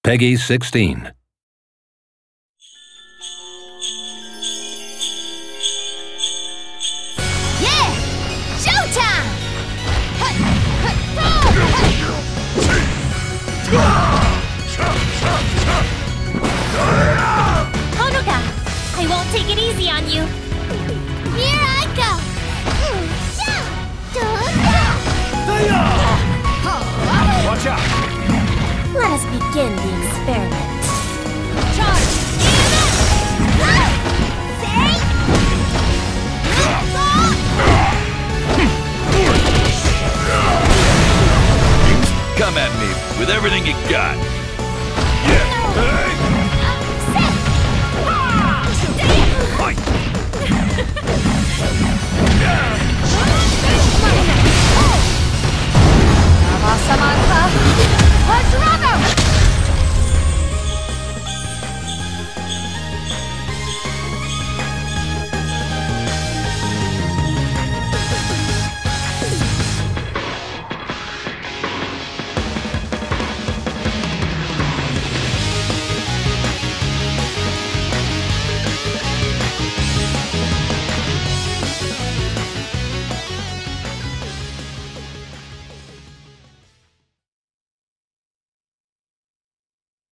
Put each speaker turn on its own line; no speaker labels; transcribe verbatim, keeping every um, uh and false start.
Peggy sixteen.
Yeah! Showtime! Honoka, I won't take it easy on you. Here I go!
Watch out!
Let us begin the experiment. Charge!
Come at me with everything you got.
Sama